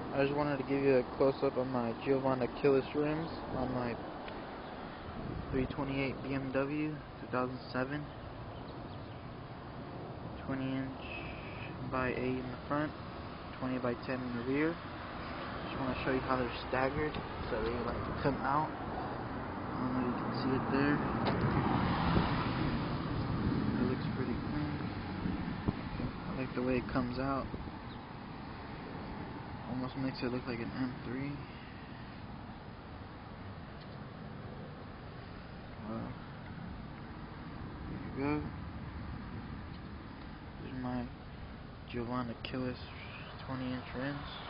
I just wanted to give you a close-up on my Giovanna Kilis rims on my 328 BMW 2007. 20-inch by 8 in the front, 20 by 10 in the rear. Just want to show you how they're staggered, so they like come out. I don't know if you can see it there. It looks pretty clean. I like the way it comes out. Almost makes it look like an M3. There you go. These are my Giovanna Kilis 20-inch rims.